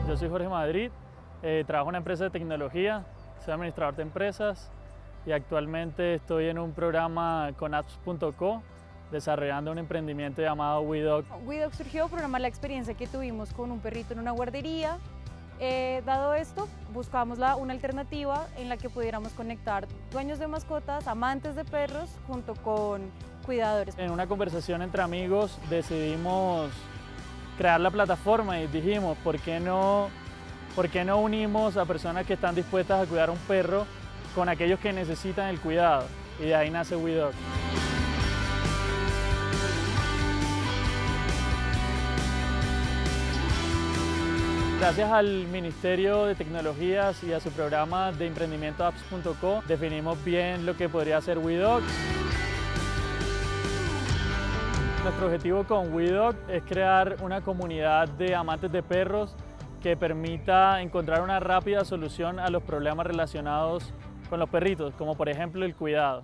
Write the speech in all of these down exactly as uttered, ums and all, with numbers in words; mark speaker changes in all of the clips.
Speaker 1: Yo soy Jorge Madrid, eh, trabajo en una empresa de tecnología, soy administrador de empresas y actualmente estoy en un programa con apps punto co desarrollando un emprendimiento llamado WeDog.
Speaker 2: WeDog surgió por una mala experiencia que tuvimos con un perrito en una guardería. Eh, dado esto, buscamos la, una alternativa en la que pudiéramos conectar dueños de mascotas, amantes de perros, junto con cuidadores.
Speaker 1: En una conversación entre amigos decidimos crear la plataforma y dijimos, ¿por qué no, por qué no unimos a personas que están dispuestas a cuidar a un perro con aquellos que necesitan el cuidado? Y de ahí nace WeDog. Gracias al Ministerio de Tecnologías y a su programa de emprendimiento apps punto co definimos bien lo que podría ser WeDog. Nuestro objetivo con WeDog es crear una comunidad de amantes de perros que permita encontrar una rápida solución a los problemas relacionados con los perritos, como por ejemplo el cuidado.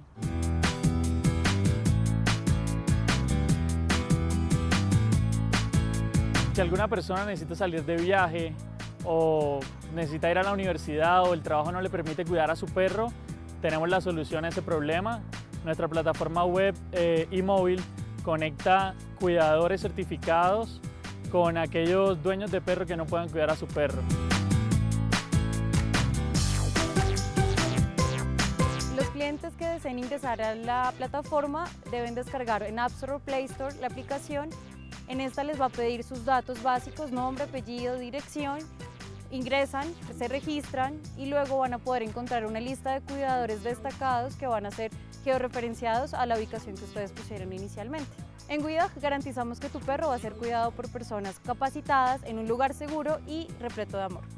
Speaker 1: Si alguna persona necesita salir de viaje o necesita ir a la universidad o el trabajo no le permite cuidar a su perro, tenemos la solución a ese problema. Nuestra plataforma web eh, y móvil conecta cuidadores certificados con aquellos dueños de perro que no puedan cuidar a su perro.
Speaker 2: Los clientes que deseen ingresar a la plataforma deben descargar en App Store o Play Store la aplicación. En esta les va a pedir sus datos básicos, nombre, apellido, dirección. Ingresan, se registran y luego van a poder encontrar una lista de cuidadores destacados que van a ser georreferenciados a la ubicación que ustedes pusieron inicialmente. En WeDog garantizamos que tu perro va a ser cuidado por personas capacitadas en un lugar seguro y repleto de amor.